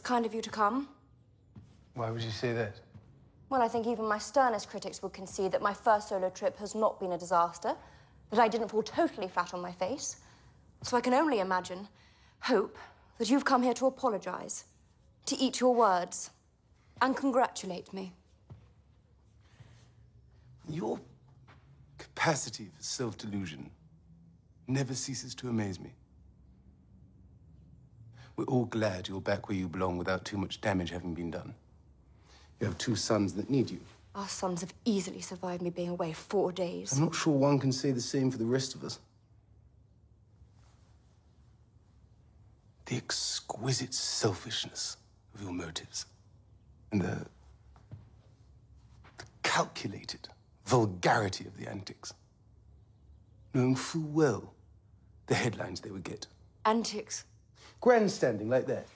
kind of you to come. Why would you say that? Well, I think even my sternest critics would concede that my first solo trip has not been a disaster, that I didn't fall totally flat on my face. So I can only imagine, hope, that you've come here to apologize, to eat your words, and congratulate me. Your capacity for self-delusion never ceases to amaze me. We're all glad you're back where you belong without too much damage having been done. You have 2 sons that need you. Our sons have easily survived me being away 4 days. I'm not sure one can say the same for the rest of us. The exquisite selfishness of your motives and the calculated vulgarity of the antics, knowing full well the headlines they would get. Antics? Grandstanding like that.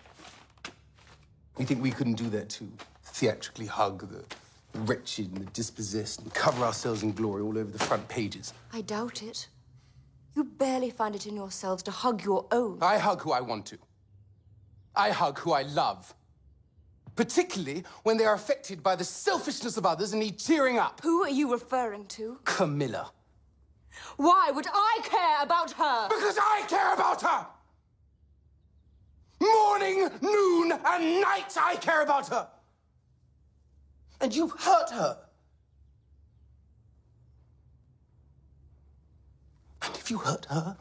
You think we couldn't do that too? Theatrically hug the wretched and the dispossessed and cover ourselves in glory all over the front pages. I doubt it. You barely find it in yourselves to hug your own. I hug who I want to. I hug who I love. Particularly when they are affected by the selfishness of others and need cheering up. Who are you referring to? Camilla. Why would I care about her? Because I care about her! Morning, noon, and night I care about her! And you hurt her. And if you hurt her,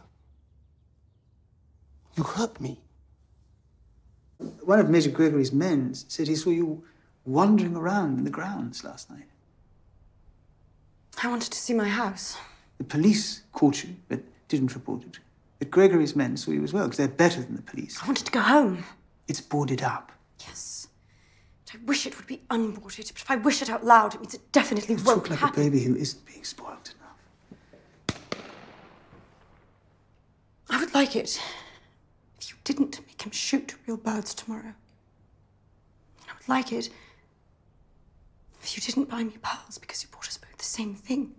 you hurt me. One of Major Gregory's men said he saw you wandering around in the grounds last night. I wanted to see my house. The police caught you, but didn't report it. But Gregory's men saw you as well, because they're better than the police. I wanted to go home. It's boarded up. Yes. But I wish it would be unboarded. But if I wish it out loud, it means it definitely You won't talk like happen. a baby who isn't being spoiled enough. I would like it if you didn't make him shoot real birds tomorrow. I would like it if you didn't buy me pearls because you bought us both the same thing.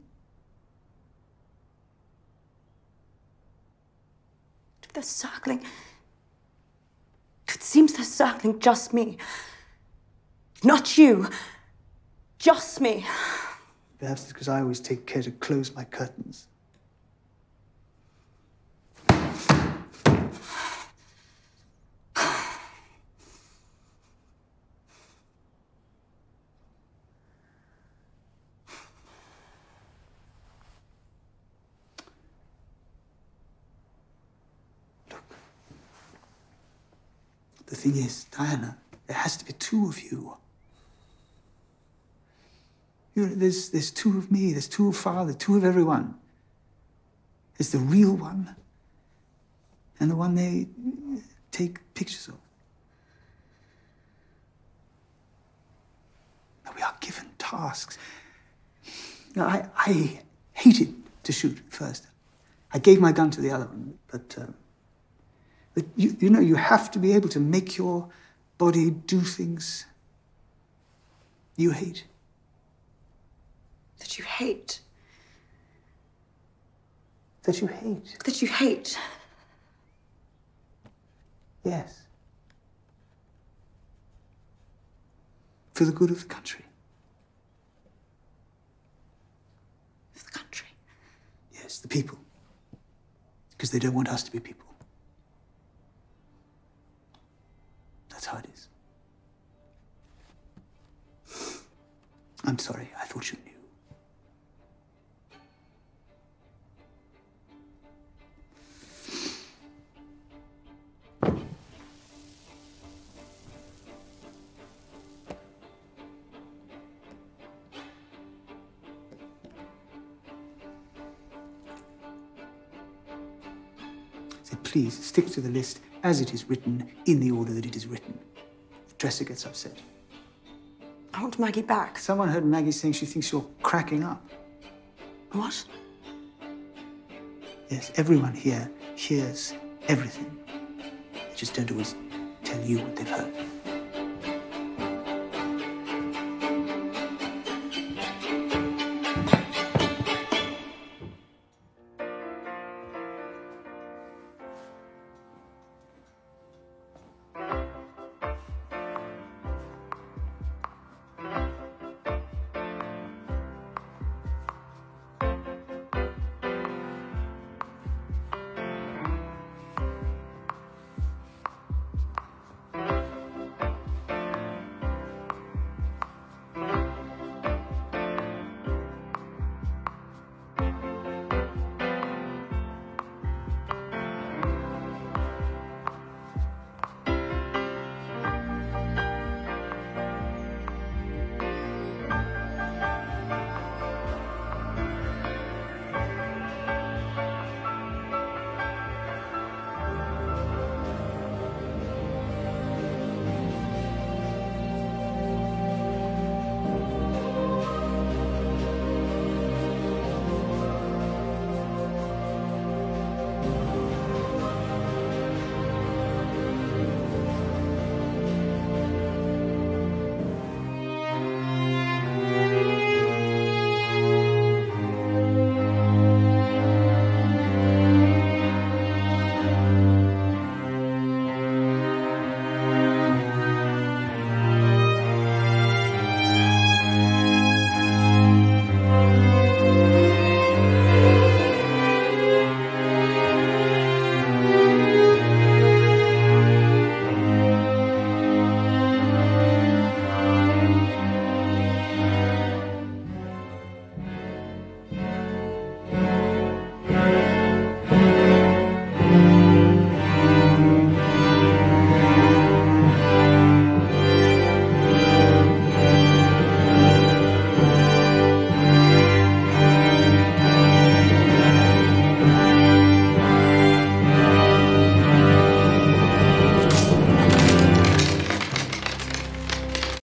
If they're circling... If it seems they're circling just me. Not you. Just me. Perhaps it's because I always take care to close my curtains. The thing is, Diana, there has to be 2 of you. You know, there's 2 of me, there's 2 of Father, 2 of everyone. There's the real one and the one they take pictures of. Now, we are given tasks. You know, I hated to shoot at first. I gave my gun to the other one, but you know, you have to be able to make your body do things you hate. That you hate. That you hate. That you hate. Yes. For the good of the country. For the country. Yes, the people. Because they don't want us to be people. That's how it is. I'm sorry, I thought you knew. So please, stick to the list as it is written, in the order that it is written. The dresser gets upset. I want Maggie back. Someone heard Maggie saying she thinks you're cracking up. What? Yes, everyone here hears everything. They just don't always tell you what they've heard.